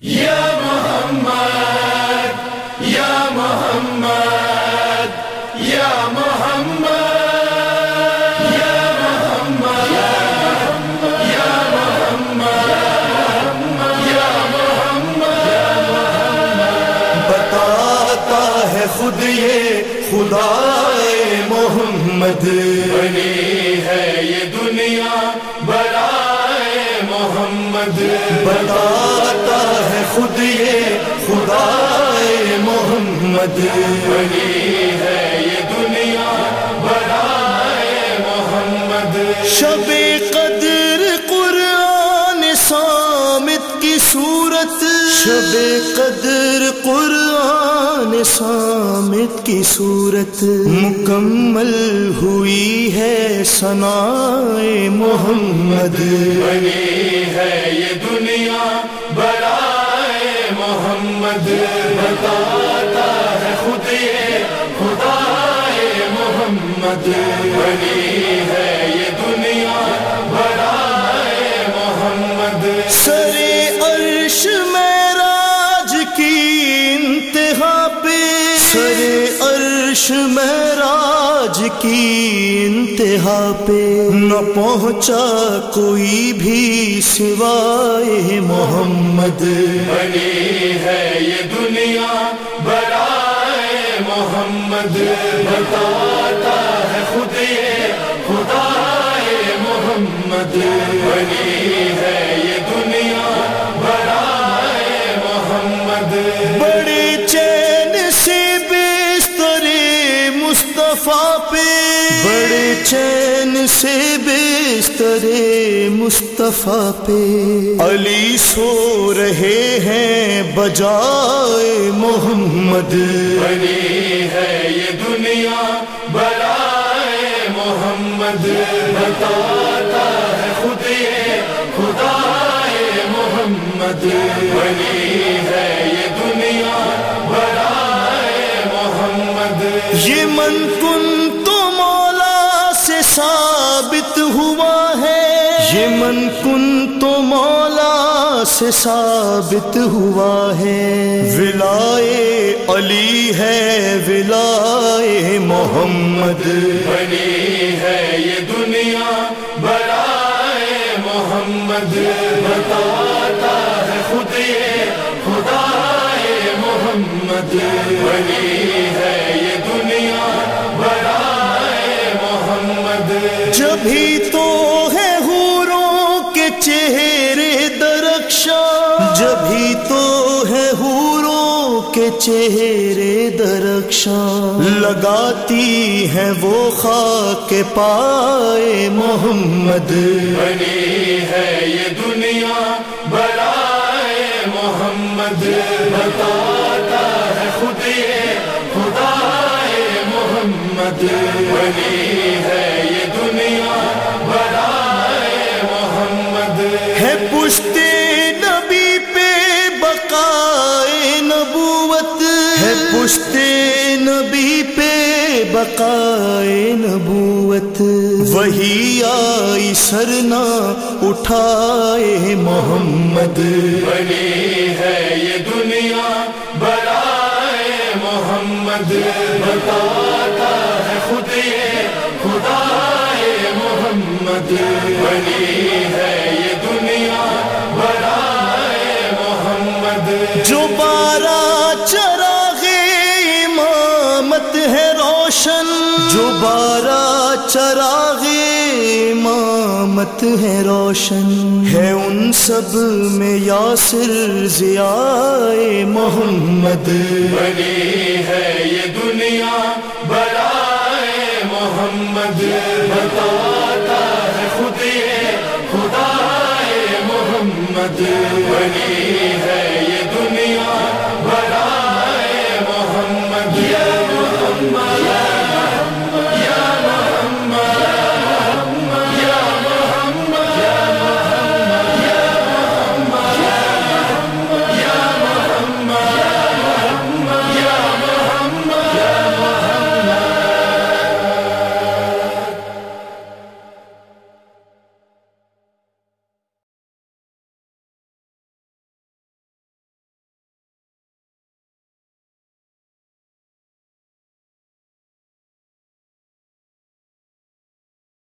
یا محمد یا محمد یا محمد یا محمد یا محمد یا محمد بتاتا ہے خود یہ خدائے محمد، بنی ہے یہ دنیا برائے محمد، بتاتا ہے خود یہ خدائے محمد، بنی ہے یہ دنیا برائے محمد۔ شب قدر قرآن صامت کی صورت، شب قدر قرآن صامت کی صورت، مکمل ہوئی ہے ثنائے محمد، بنی ہے یہ دنیا برائے محمد، بتاتا ہے خود یہ خدائے محمد، بنی ہے یہ دنیا برائے محمد۔ سر عرش معراج کی انتہا پہ، سر عرش معراج کی انتہا پہ نہ پہنچا کوئی بھی سوائے محمد، بنی ہے یہ دنیا برائے محمد، بتاتا ہے خود یہ خدائے محمد، بنی ہے یہ دنیا برائے محمد۔ بڑے چین سے بستر مصطفیٰ پہ، بڑے چین سے بستر مصطفیٰ پہ علی سو رہے ہیں بجائے محمد، بنی ہے یہ دنیا برائے محمد، بتاتا ہے خود یہ خدائے محمد، بنی ہے یہ دنیا برائے محمد۔ یہ من کن تو مولا سے ثابت ہوا ہے، یہ من کن تو مولا سے ثابت ہوا ہے، ولائے علی ہے ولائے محمد، بنی ہے یہ دنیا برائے محمد، بتاتا ہے خود یہ خدائے محمد، بنی ہے یہ دنیا برائے محمد۔ جبھی تو ہے حوروں کے چہرے درخشاں، جبھی تو ہے حوروں کے چہرے درخشاں، لگاتی ہیں وہ خاک پائے محمد، بنی ہے یہ دنیا برائے محمد، بتاتا ہے خود یہ خدائے محمد، بنی ہے یہ دنیا برائے محمد۔ ہے پشت نبی پہ بقائے نبوت، ہے پشت نبی پہ بقائے نبوت، وہی آئی سر نہ اٹھائے محمد، بنی ہے یہ دنیا برائے محمد، بتاتا ہے خود یہ خدائے محمد، بنی ہے یہ دنیا برائے محمد۔ جو 12 چراغ امامت ہے روشن، جو 12 چراغ امامت ہے روشن، ہے ان سب میں یاسر ضیائے محمد، بنی ہے یہ دنیا برائے محمد، بتاتا ہے خود یہ خدائے محمد، بنی